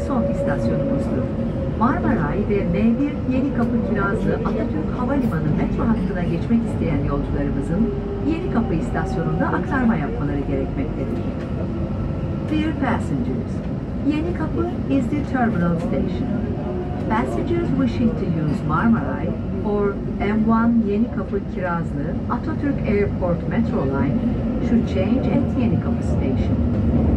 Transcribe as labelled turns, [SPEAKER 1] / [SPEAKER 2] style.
[SPEAKER 1] son istasyonumuzdur. Marmaray ve M1 Yenikapı Kirazlı Atatürk Havalimanı metro hattına geçmek isteyen yolcularımızın Yenikapı istasyonunda aktarma yapmaları gerekmektedir. Dear passengers, Yenikapı is the terminal station. Passengers wishing to use Marmaray or M1 Yenikapı Kirazlı Atatürk Airport Metro Line should change at Yenikapı Station.